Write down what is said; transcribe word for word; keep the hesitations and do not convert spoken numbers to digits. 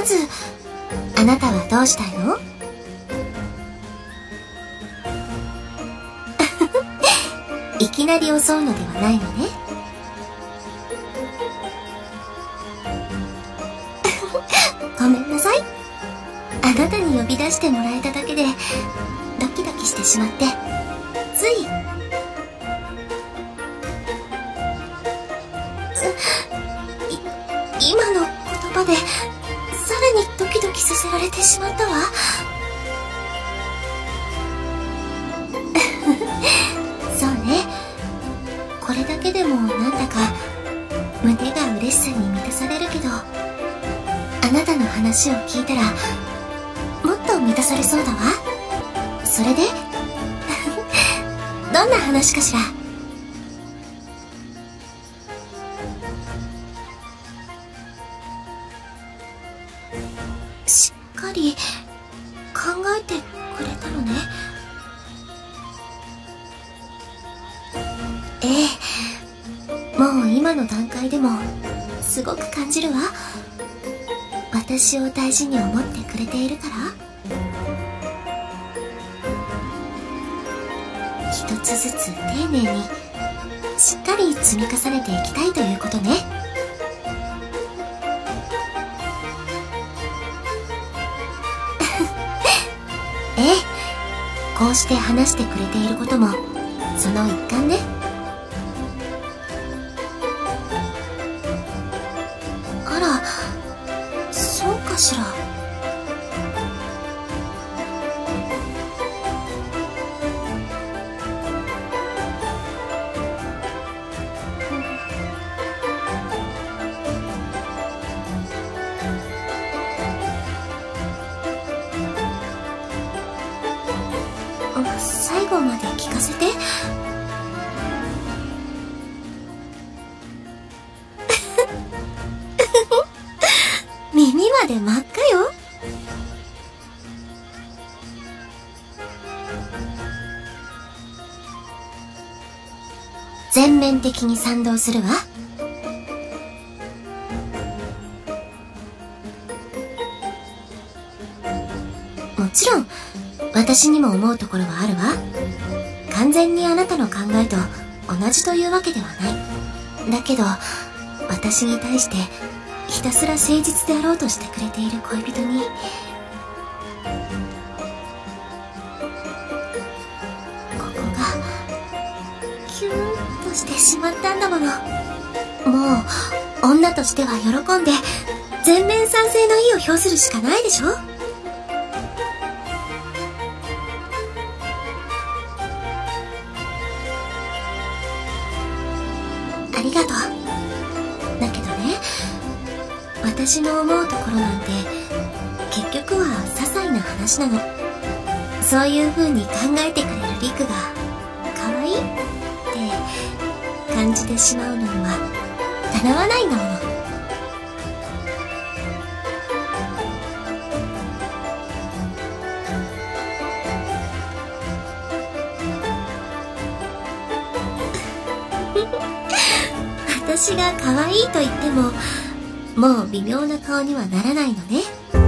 ずあなたはどうしたいの？いきなり襲うのではないのね。ごめんなさい。あなたに呼び出してもらえただけでドキドキしてしまって、ついい今の言葉でさらにドキドキさせられてしまったわ。そうね、これだけでもなんだか胸が嬉しさに満たされるけど、あなたの話を聞いたらもっと満たされそうだわ。それでどんな話かしら？しっかり考えてくれたのね。ええ、もう今の段階でもすごく感じるわ。私を大事に思ってくれているから。一つずつ丁寧にしっかり積み重ねていきたいということね。ええ、こうして話してくれていることもその一環ね。あら、そうかしら。最後まで聞かせて。耳まで真っ赤よ。全面的に賛同するわ。もちろん私にも思うところはあるわ。完全にあなたの考えと同じというわけではない。だけど私に対してひたすら誠実であろうとしてくれている恋人に、ここがキューンとしてしまったんだもの。もう女としては喜んで全面賛成の意を表するしかないでしょ。ありがとう。だけどね、私の思うところなんて結局は些細な話なの。そういう風に考えてくれるリクが可愛いって感じてしまうのにはかなわないんだもの。私が可愛いと言ってももう微妙な顔にはならないのね。